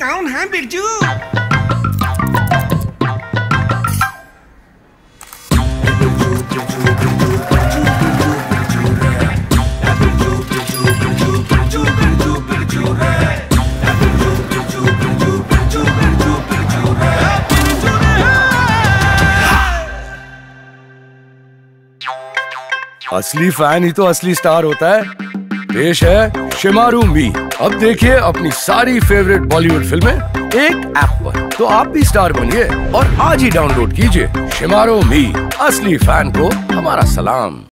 कौन है बिरजू? असली फैन ही तो असली स्टार होता है। पेश है शिमारू मी। अब देखिए अपनी सारी फेवरेट बॉलीवुड फिल्में एक ऐप पर। तो आप भी स्टार बनिए और आज ही डाउनलोड कीजिए शिमारू मी। असली फैन को हमारा सलाम।